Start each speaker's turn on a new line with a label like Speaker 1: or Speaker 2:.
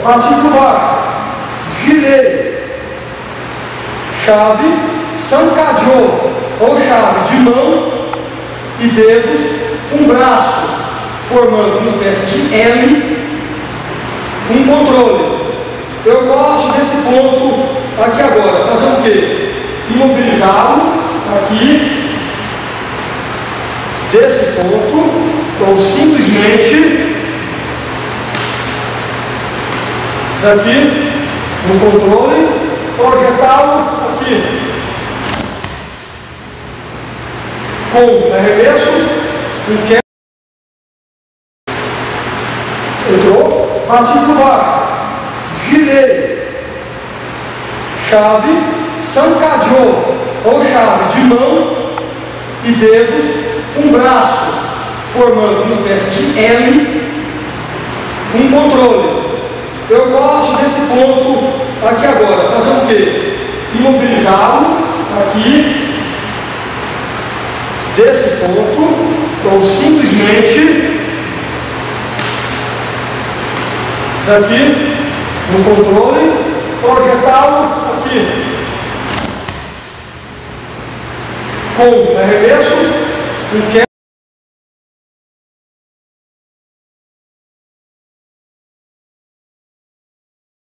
Speaker 1: bati por baixo, girei, chave, sancadeou, ou chave de mão e dedos, um braço formando uma espécie de L, um controle. Eu gosto desse ponto aqui agora, fazendo o quê? Imobilizá-lo aqui, desse ponto, ou simplesmente daqui no controle, projetá-lo aqui com arremesso, um queda, entrou, bati por baixo, girei, chave, sancadeou, ou chave de mão e dedos, um braço formando uma espécie de L, um controle. Eu gosto desse ponto aqui agora, fazendo o quê? Imobilizá-lo aqui, desse ponto, ou simplesmente daqui no controle, projetá-lo aqui com arremesso, um queda.